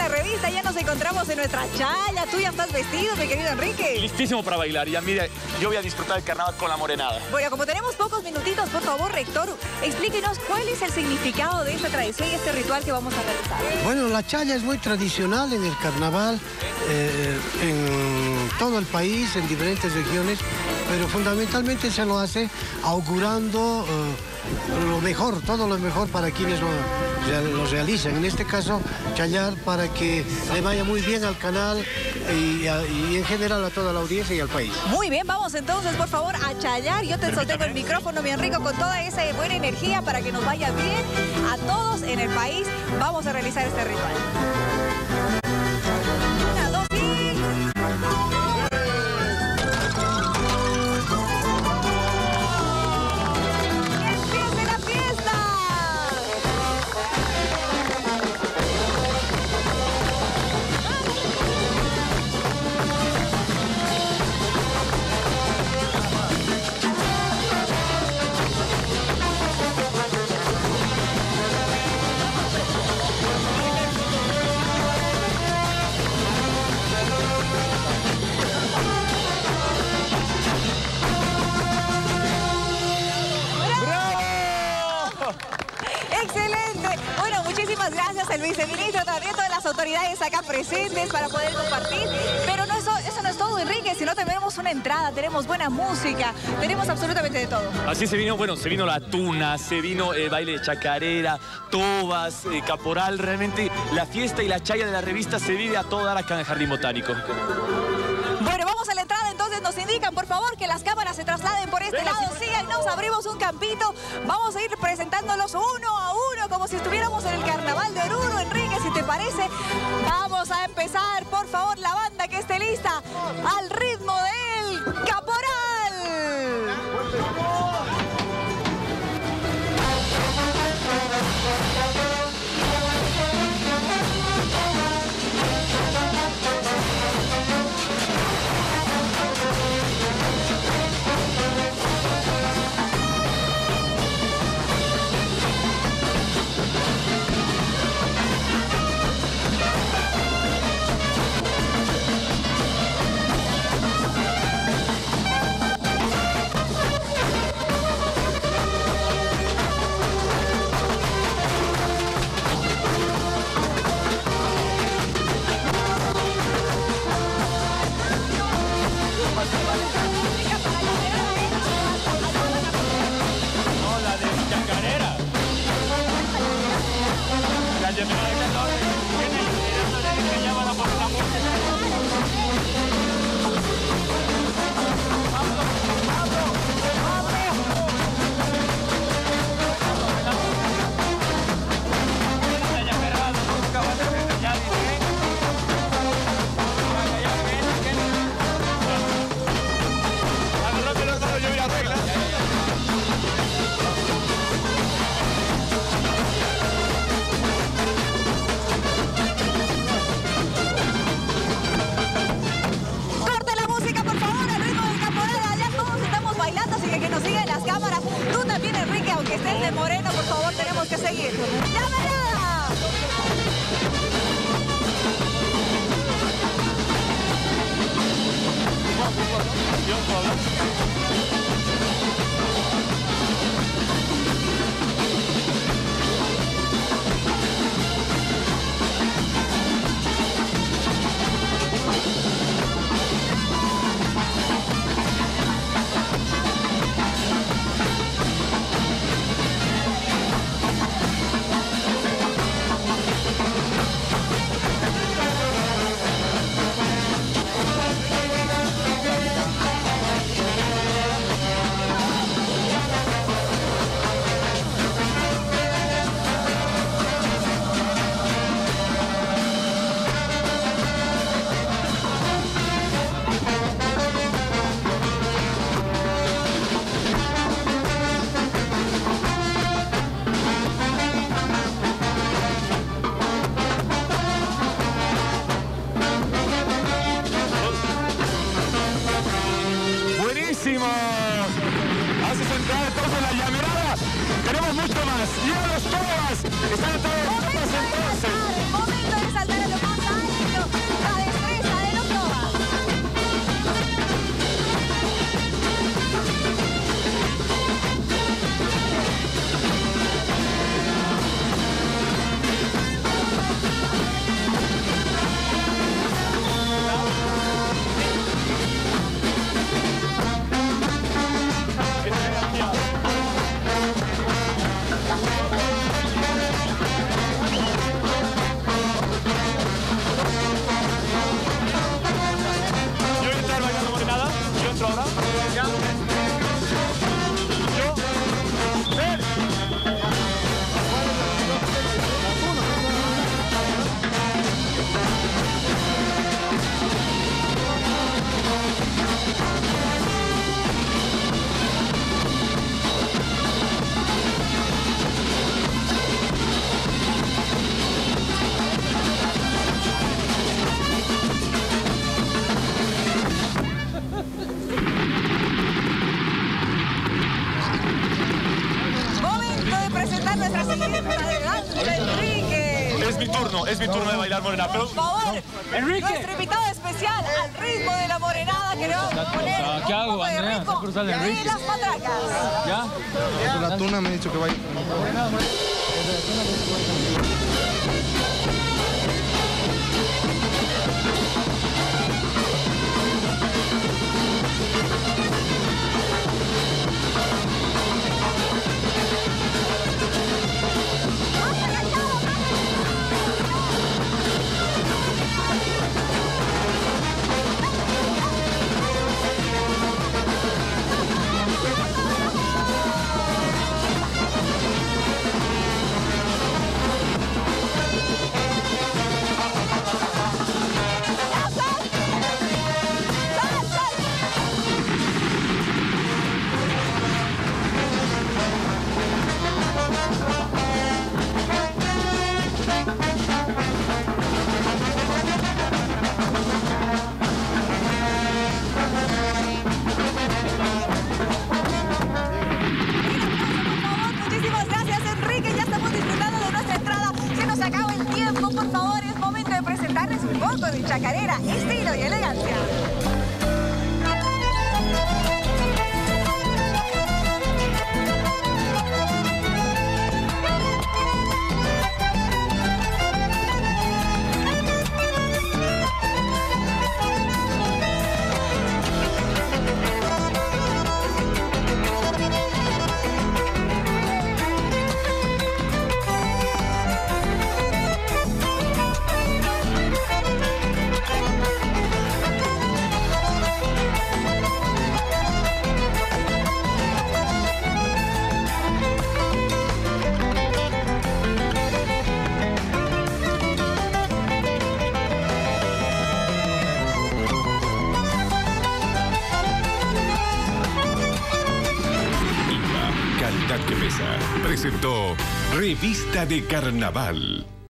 la revista. Ya nos encontramos en nuestra chaya. Tú ya estás vestido, mi querido Enrique. Listísimo para bailar. Ya mire, yo voy a disfrutar el carnaval con la morenada. Bueno, como tenemos pocos minutitos, por favor, rector, explíquenos cuál es el significado de esta tradición y este ritual que vamos a realizar. Bueno, la chaya es muy tradicional en el carnaval, en todo el país, en diferentes regiones, pero fundamentalmente se lo hace augurando lo mejor, todo lo mejor para quienes lo realizan. En este caso, chayar para que le vaya muy bien al canal y en general a toda la audiencia y al país. Muy bien, vamos entonces, por favor, a chayar. Yo te sostengo el micrófono, mi Enrico, con toda esa buena energía para que nos vaya bien a todos en el país. Vamos a realizar este ritual. Una, dos y... ¡Excelente! Bueno, muchísimas gracias al viceministro, también todas las autoridades acá presentes para poder compartir. Pero no, eso no es todo, Enrique, sino tenemos una entrada, tenemos buena música, tenemos absolutamente de todo. Así se vino, bueno, se vino la tuna, se vino baile de chacarera, tobas, caporal. Realmente la fiesta y la chaya de la revista se vive a toda hora acá en el Jardín Botánico. Bueno, vamos a la entrada, entonces nos indican, por favor, que las cámaras se trasladen por este lado. Síganos, abrimos un campito. Vamos a ir presentándolos uno a uno, como si estuviéramos en el Carnaval de Oruro. Enrique, si te parece, vamos a empezar, por favor, la banda que esté lista, al ritmo del Caporal. De Moreno, por favor, tenemos que seguir. ¡Llamarada! Buenísimo. Haces entrar todos en la llamerada. Tenemos mucho más. Y a los tobas están todos entonces. Momento de saltar a lo más Es mi turno de bailar morenada. Pero... Por favor, nuestro invitado especial al ritmo de la morenada que le vamos a poner ¿Qué hago, un poco de Andrea? ritmo Cruzar el Enrique. de las matracas. ¿Ya? La tuna me ha dicho que vaya. Muchísimas gracias, Enrique. Ya estamos disfrutando de nuestra entrada. Se nos acaba el tiempo, por favor. Es momento de presentarles un poco de chacarera, estilo y elegancia. Calidad que pesa. Presentó Revista de Carnaval.